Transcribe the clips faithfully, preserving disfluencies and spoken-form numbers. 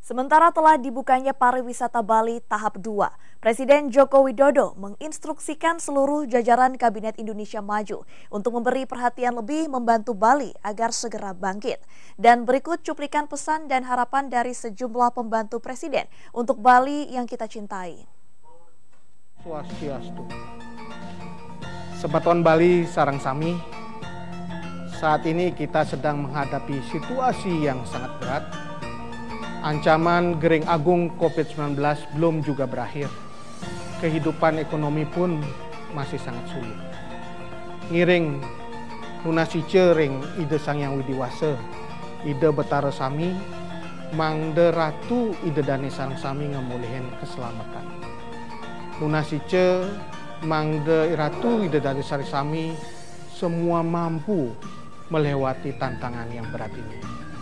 Sementara telah dibukanya pariwisata Bali tahap dua, Presiden Joko Widodo menginstruksikan seluruh jajaran Kabinet Indonesia Maju untuk memberi perhatian lebih membantu Bali agar segera bangkit. Dan berikut cuplikan pesan dan harapan dari sejumlah pembantu Presiden untuk Bali yang kita cintai. Swastiastu. Sebatuan Bali sarang sami, saat ini kita sedang menghadapi situasi yang sangat berat. Ancaman Gering Agung COVID sembilan belas belum juga berakhir. Kehidupan ekonomi pun masih sangat sulit. Ngiring nunasice ring ide sang yang widiwasa, ide betara sami, mangde ratu ide dane sarang sami ngemulihin keselamatan. Nunasice mangde ratu ide dane sarang sami semua mampu melewati tantangan yang berat ini.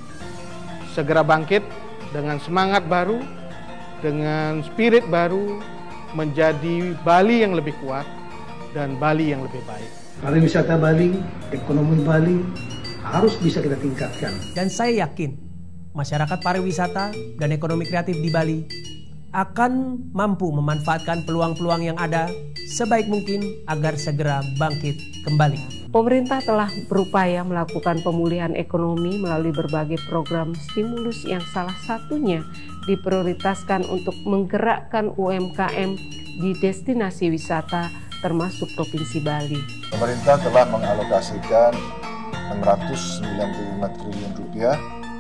Segera bangkit dengan semangat baru, dengan spirit baru, menjadi Bali yang lebih kuat dan Bali yang lebih baik. Pariwisata Bali, ekonomi Bali harus bisa kita tingkatkan. Dan saya yakin masyarakat pariwisata dan ekonomi kreatif di Bali akan mampu memanfaatkan peluang-peluang yang ada sebaik mungkin agar segera bangkit kembali. Pemerintah telah berupaya melakukan pemulihan ekonomi melalui berbagai program stimulus yang salah satunya diprioritaskan untuk menggerakkan U M K M di destinasi wisata termasuk Provinsi Bali. Pemerintah telah mengalokasikan enam ratus sembilan puluh lima triliun rupiah,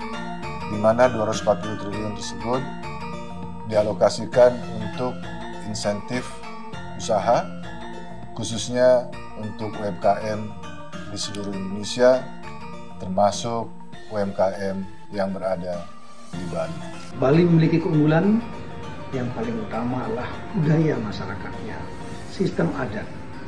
di mana dua ratus empat puluh triliun tersebut dialokasikan untuk insentif usaha, khususnya untuk U M K M di seluruh Indonesia, termasuk U M K M yang berada di Bali. Bali memiliki keunggulan yang paling utama adalah budaya masyarakatnya, sistem adat,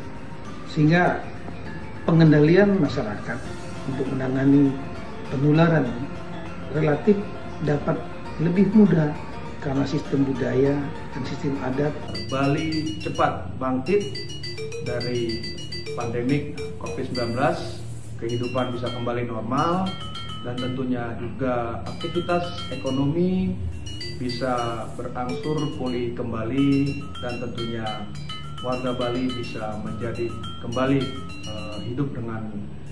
sehingga pengendalian masyarakat untuk menangani penularan relatif dapat lebih mudah karena sistem budaya dan sistem adat. Bali cepat bangkit dari pandemik COVID sembilan belas, kehidupan bisa kembali normal, dan tentunya juga aktivitas ekonomi bisa berangsur pulih kembali, dan tentunya warga Bali bisa menjadi kembali uh, hidup dengan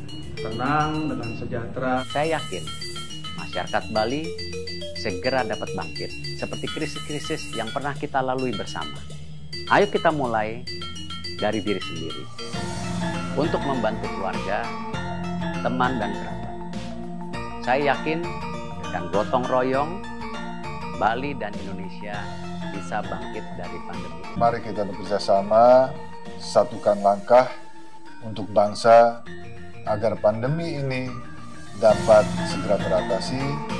tenang, dengan sejahtera. Saya yakin masyarakat Bali segera dapat bangkit seperti krisis-krisis yang pernah kita lalui bersama. Ayo kita mulai dari diri sendiri untuk membantu keluarga, teman, dan kerabat. Saya yakin dengan gotong royong, Bali dan Indonesia bisa bangkit dari pandemi. Mari kita bekerja sama, satukan langkah untuk bangsa agar pandemi ini dapat segera teratasi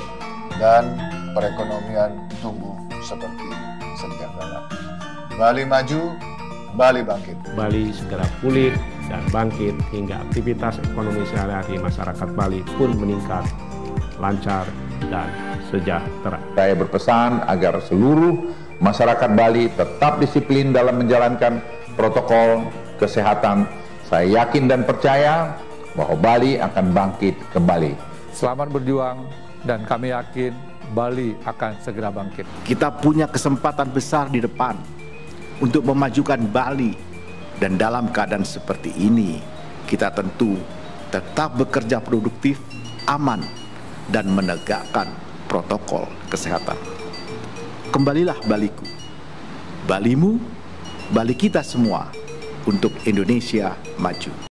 dan perekonomian tumbuh seperti sedia kala. Bali maju, Bali bangkit. Bali segera pulih dan bangkit hingga aktivitas ekonomi sehari-hari masyarakat Bali pun meningkat, lancar, dan sejahtera. Saya berpesan agar seluruh masyarakat Bali tetap disiplin dalam menjalankan protokol kesehatan. Saya yakin dan percaya bahwa Bali akan bangkit kembali. Selamat berjuang dan kami yakin Bali akan segera bangkit. Kita punya kesempatan besar di depan untuk memajukan Bali, dan dalam keadaan seperti ini kita tentu tetap bekerja produktif, aman, dan menegakkan protokol kesehatan. Kembalilah Baliku, Balimu, Bali kita semua untuk Indonesia maju.